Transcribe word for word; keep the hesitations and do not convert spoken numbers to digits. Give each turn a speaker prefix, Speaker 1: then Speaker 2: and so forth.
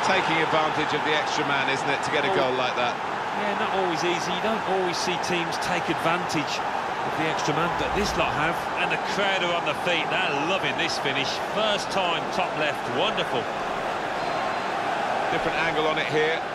Speaker 1: taking advantage of the extra man, isn't it, to get a
Speaker 2: Oh.
Speaker 1: goal like that?
Speaker 2: Yeah, not always easy. You don't always see teams take advantage of the extra man, but this lot have.
Speaker 3: And the crowd are on the feet. They're loving this finish. First time, top left. Wonderful.
Speaker 1: Different angle on it here.